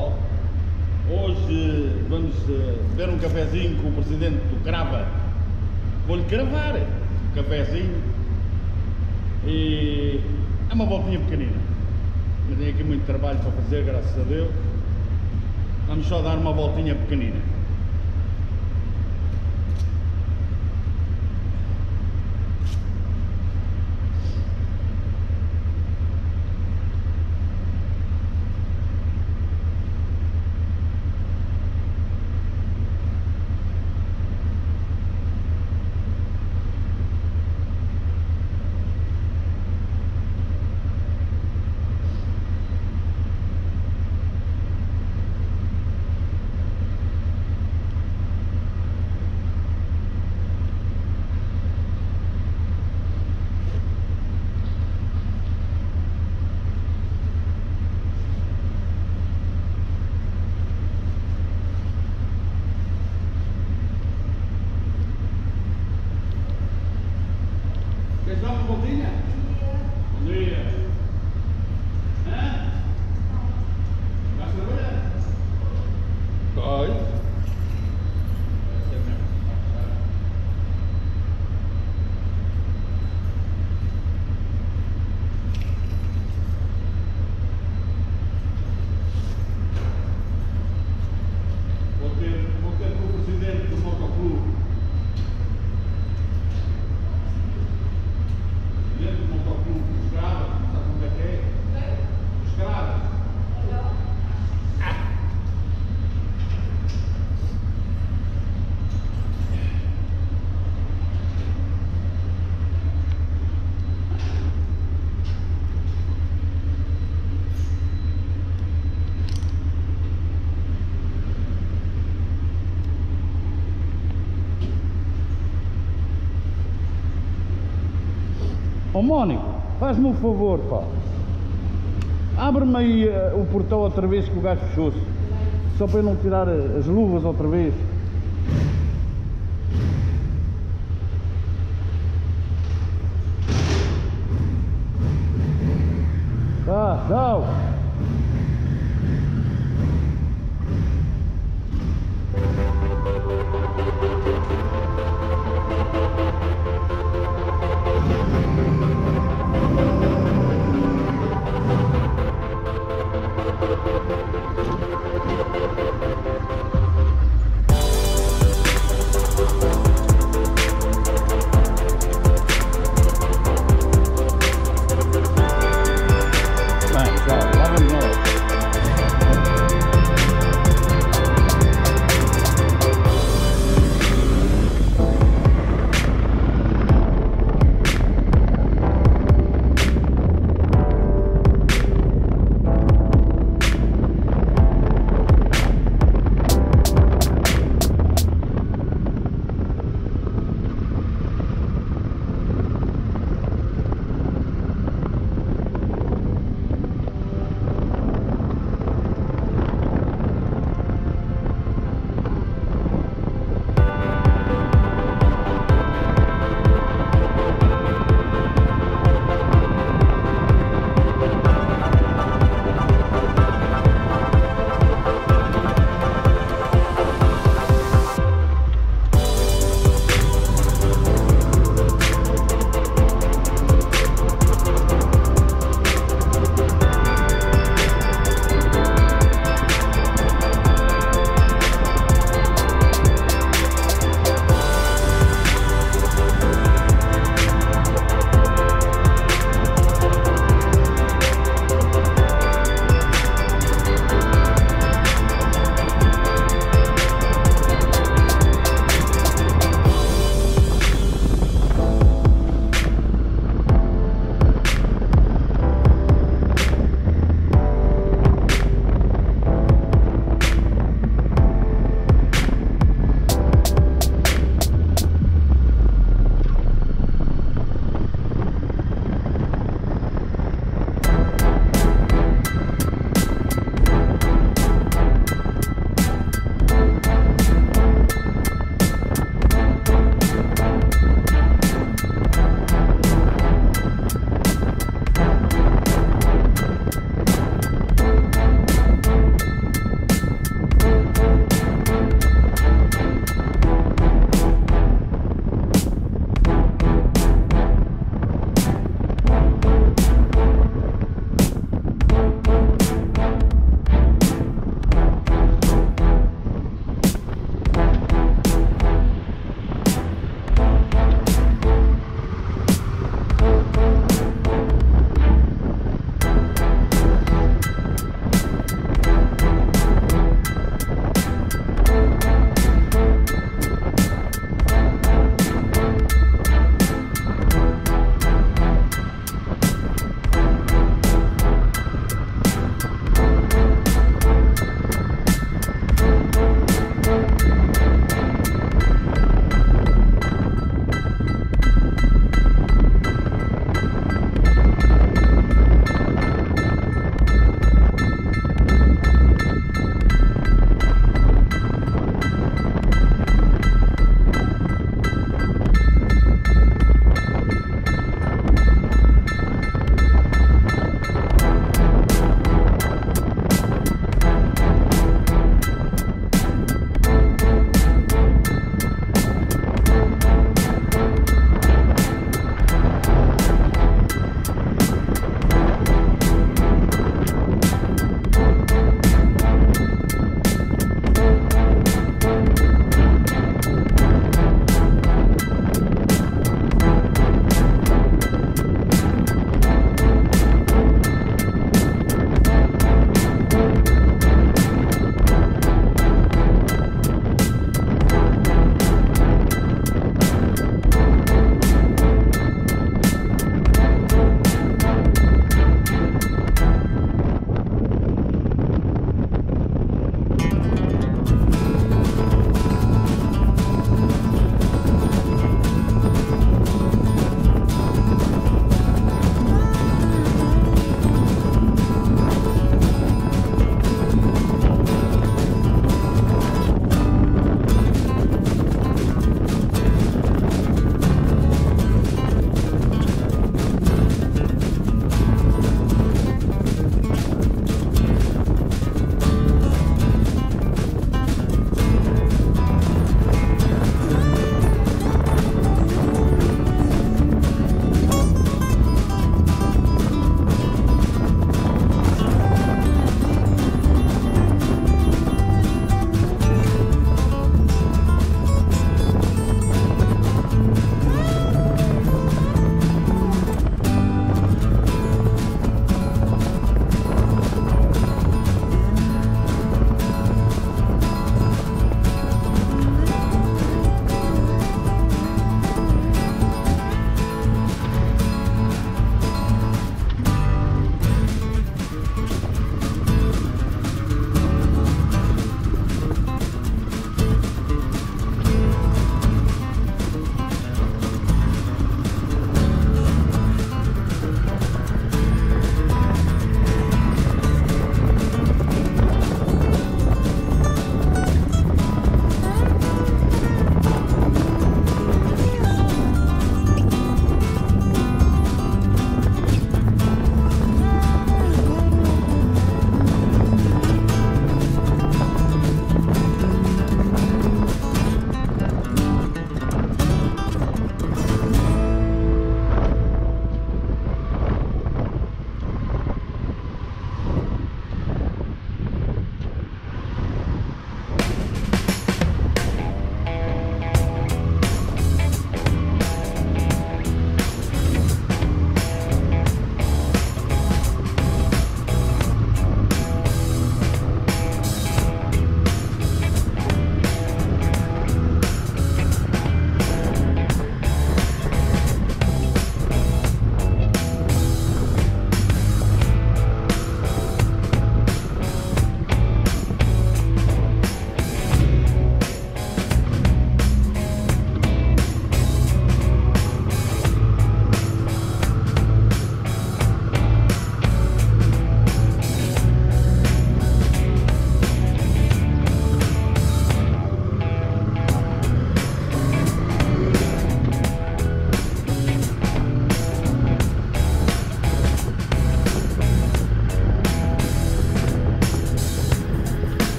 pessoal, hoje vamos beber um cafezinho com o presidente do Crava. Vou-lhe cravar um cafezinho e é uma voltinha pequenina. Eu tenho aqui muito trabalho para fazer, graças a Deus. Vamos só dar uma voltinha pequenina. Queres dar uma voltinha? Bom dia! Hã? Vais trabalhar? Vai! Vou ter com o presidente do Moto. Dentro do Moto, os Crava, sabe onde é que é? Os Crava. Ó Mónico, faz-me um favor, pá. Abre-me aí o portão outra vez que o gajo fechou-se. Só para eu não tirar as luvas outra vez. Tá, tchau.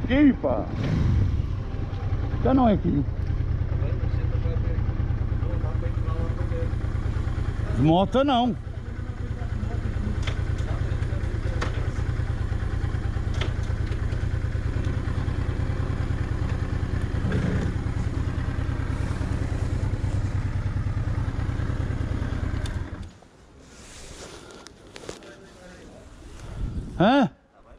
aqui, pá. Já não é aqui. De moto não. Hã?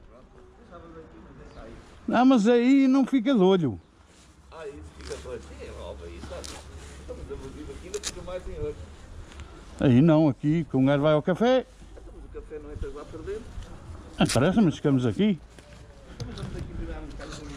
Não, mas aí não fica de olho. Ah, isso fica doido. Sim, rouba isso, sabe? Estamos a viver aqui, ainda fica mais em olho. Aí não, aqui, que um gajo vai ao café. Mas o café não entra lá por dentro. Interessa, mas ficamos aqui. Estamos aqui virar um bocado.